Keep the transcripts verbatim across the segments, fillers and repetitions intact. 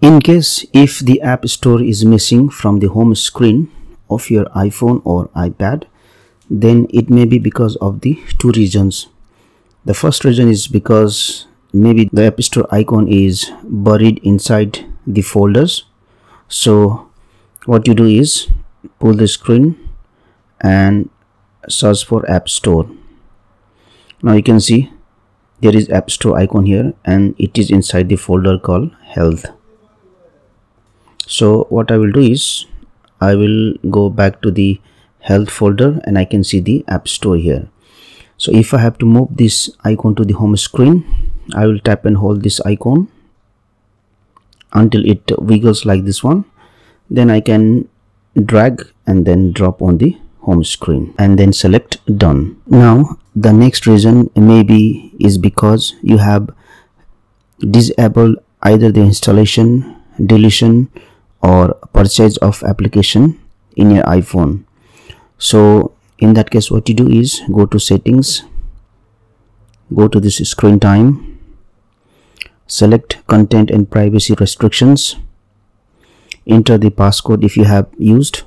In case if the App Store is missing from the home screen of your iPhone or iPad, then it may be because of the two reasons. The first reason is because maybe the App Store icon is buried inside the folders. So what you do is pull the screen and search for App Store. Now you can see there is App Store icon here and it is inside the folder called Health. So what I will do is I will go back to the Health folder and I can see the App Store here. So if I have to move this icon to the home screen, I will tap and hold this icon until it wiggles like this one. Then I can drag and then drop on the home screen and then select done. Now the next reason maybe is because you have disabled either the installation, deletion or purchase of application in your iPhone. So in that case what you do is go to settings, go to this screen time, select content and privacy restrictions, enter the passcode if you have used,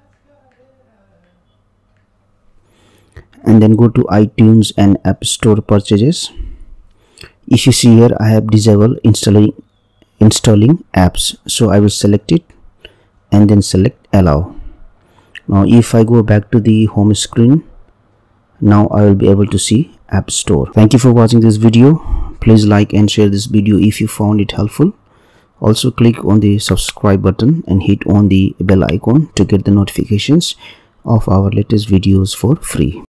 and then go to iTunes and App Store purchases. If you see here I have disabled installing installing apps, so I will select it and then select allow. Now if I go back to the home screen, now I will be able to see App Store. Thank you for watching this video. Please like and share this video if you found it helpful. Also click on the subscribe button and hit on the bell icon to get the notifications of our latest videos for free.